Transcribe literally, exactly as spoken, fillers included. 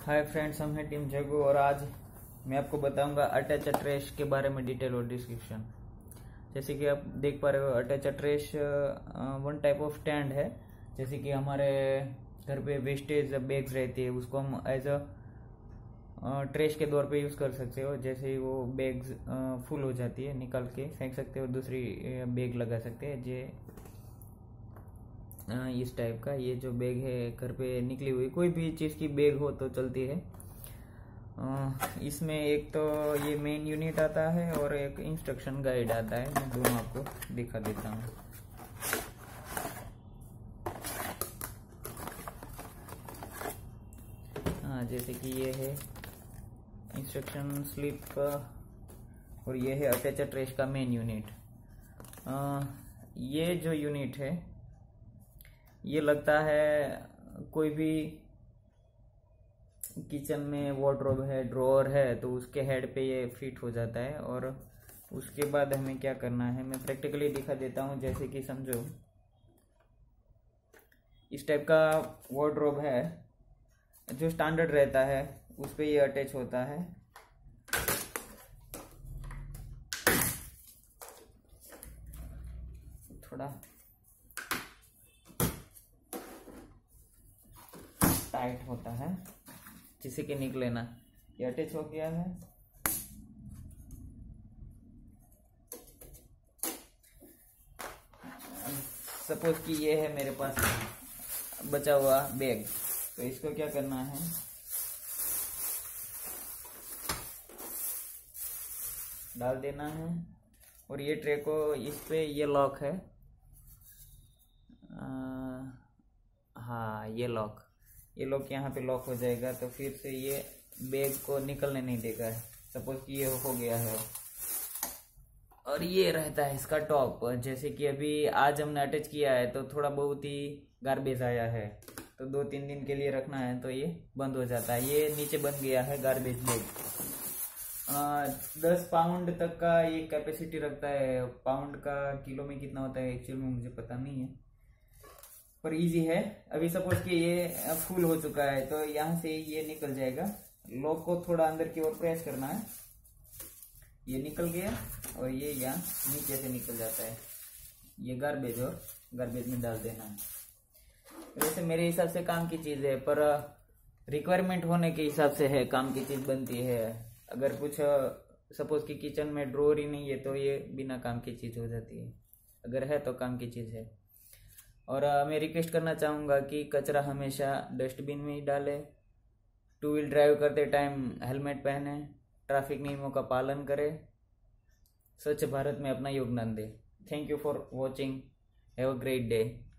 Hi friends, हम हैं team जगू और आज मैं आपको बताऊंगा अटैच ट्रैश के बारे में डिटेल और डिस्क्रिप्शन। जैसे कि आप देख पा रहे हो, attach trash one type of stand है। जैसे कि हमारे घर पे वेस्टेज बैग्स रहती है, उसको हम एज अ ट्रैश के तौर पे यूज़ कर सकते हो। जैसे ही वो बैग्स फुल हो जाती है, निकाल के फेंक सकते हो, दूसरी बैग लगा सकते हैं। जे इस टाइप का ये जो बैग है, घर पे निकली हुई कोई भी चीज़ की बैग हो तो चलती है। इसमें एक तो ये मेन यूनिट आता है और एक इंस्ट्रक्शन गाइड आता है। मैं दोनों आपको दिखा देता हूँ। हाँ, जैसे कि ये है इंस्ट्रक्शन स्लिप और ये है अटैच ट्रैश का मेन यूनिट। ये जो यूनिट है, ये लगता है कोई भी किचन में वार्डरोब है, ड्रॉअर है, तो उसके हेड पे ये फिट हो जाता है। और उसके बाद हमें क्या करना है, मैं प्रैक्टिकली दिखा देता हूँ। जैसे कि समझो, इस टाइप का वार्डरोब है जो स्टैंडर्ड रहता है, उस पे ये अटैच होता है। थोड़ा टाइट होता है जिससे कि निकले ना। ये अटैच हो गया है। सपोज कि ये है मेरे पास बचा हुआ बैग, तो इसको क्या करना है, डाल देना है। और ये ट्रे को इस पे ये लॉक है, आ, हाँ ये लॉक ये लॉक यहाँ पे लॉक हो जाएगा, तो फिर से ये बैग को निकलने नहीं देगा। सपोज कि ये हो गया है। और ये रहता है इसका टॉप। जैसे कि अभी आज हमने अटैच किया है तो थोड़ा बहुत ही गार्बेज आया है, तो दो तीन दिन के लिए रखना है तो ये बंद हो जाता है। ये नीचे बन गया है गार्बेज बैग। दस पाउंड तक का ये कैपेसिटी रखता है। पाउंड का किलो में कितना होता है एक्चुअल में मुझे पता नहीं है, पर इजी है। अभी सपोज कि ये फुल हो चुका है तो यहाँ से ये निकल जाएगा। लॉक को थोड़ा अंदर की ओर प्रेस करना है, ये निकल गया और ये यहाँ नीचे से निकल जाता है। ये गार्बेज और गार्बेज में डाल देना है। वैसे मेरे हिसाब से काम की चीज़ है, पर रिक्वायरमेंट होने के हिसाब से है काम की चीज़ बनती है। अगर कुछ सपोज कि किचन में ड्रॉअर ही नहीं है तो ये बिना काम की चीज़ हो जाती है। अगर है तो काम की चीज़ है। और uh, मैं रिक्वेस्ट करना चाहूँगा कि कचरा हमेशा डस्टबिन में ही डालें। टू व्हील ड्राइव करते टाइम हेलमेट पहने, ट्रैफिक नियमों का पालन करें, स्वच्छ भारत में अपना योगदान दें। Thank you for watching. Have a great day.